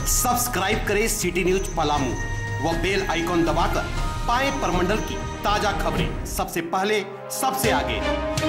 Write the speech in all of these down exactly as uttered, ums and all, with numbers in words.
Subscribe करें city news Palamu व bell icon दबाकर पाएं परमंडल की ताजा खबरें सबसे पहले सबसे आगे।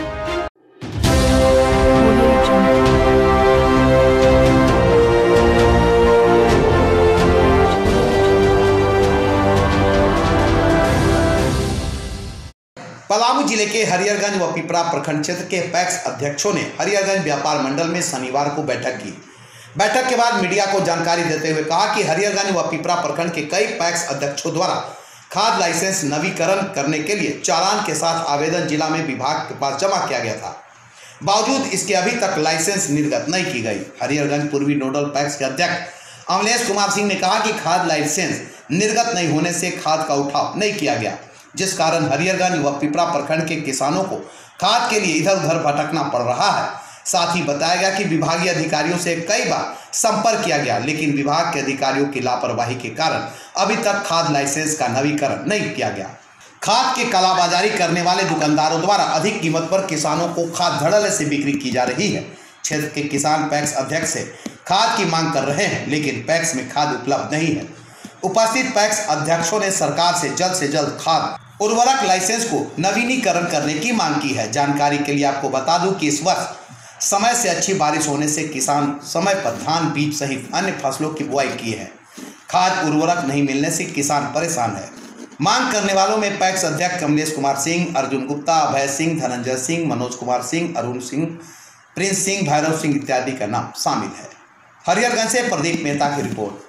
पलामू जिले के हरिहरगंज व पिपरा प्रखंड क्षेत्र के पैक्स अध्यक्षों ने हरिहरगंज व्यापार मंडल में शनिवार को बैठक की। बैठक के बाद मीडिया को जानकारी देते हुए कहा कि हरिहरगंज व पिपरा प्रखंड के कई पैक्स अध्यक्षों द्वारा खाद लाइसेंस नवीकरण करने के लिए चालान के साथ आवेदन जिला में विभाग के पास जमा किया गया था। बावजूद इसके अभी तक लाइसेंस निर्गत नहीं की गई। हरिहरगंज पूर्वी नोडल पैक्स के अध्यक्ष अमलेश कुमार सिंह ने कहा कि खाद लाइसेंस निर्गत नहीं होने से खाद का उठाव नहीं किया गया, जिस कारण हरिहरगंज व पिपरा प्रखंड के किसानों को खाद के लिए इधर उधर भटकना पड़ रहा है। साथ ही बताया गया कि विभागीय अधिकारियों से कई बार संपर्क किया गया, लेकिन विभाग के अधिकारियों की लापरवाही के कारण अभी तक खाद लाइसेंस का नवीकरण नहीं किया गया। खाद की कालाबाजारी करने वाले दुकानदारों द्वारा अधिक कीमत पर किसानों को खाद धड़ल्ले से बिक्री की जा रही है। क्षेत्र के किसान पैक्स अध्यक्ष से खाद की मांग कर रहे हैं, लेकिन पैक्स में खाद उपलब्ध नहीं है। उपस्थित पैक्स अध्यक्षों ने सरकार से जल्द से जल्द खाद उर्वरक लाइसेंस को नवीनीकरण करने की मांग की है। जानकारी के लिए आपको बता दूं कि इस वर्ष समय से अच्छी बारिश होने से किसान समय पर धान, बीज सहित अन्य फसलों की बुआई किए हैं। खाद उर्वरक नहीं मिलने से किसान परेशान है। मांग करने वालों में पैक्स अध्यक्ष कमलेश कुमार सिंह, अर्जुन गुप्ता, अभय सिंह, धनंजय सिंह, मनोज कुमार सिंह, अरुण सिंह, प्रिंस सिंह, भैरव सिंह इत्यादि का नाम शामिल है। हरिहरगंज से प्रदीप मेहता की रिपोर्ट।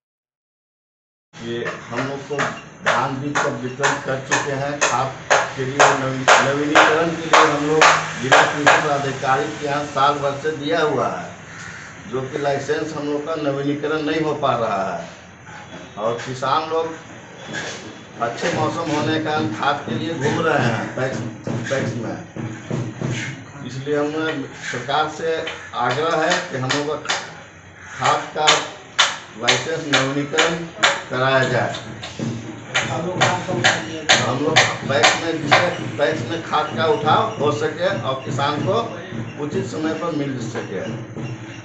ये हम लोग को धान बीज का वितरण कर चुके हैं। खाद के लिए नवीनीकरण के लिए हम लोग जिला कृषि अधिकारी के यहाँ साल भर से दिया हुआ है, जो कि लाइसेंस हम लोग का नवीनीकरण नहीं हो पा रहा है। और किसान लोग अच्छे मौसम होने का खाद के लिए घूम रहे हैं पैक्स पैक्स में। इसलिए हमें सरकार से आग्रह है कि हम लोग का खाद का लाइसेंस नवीनीकरण कराया जाए। हम लोग पैक्स में जिससे पैक्स में खाद का उठाव हो सके और किसान को उचित समय पर मिल सके।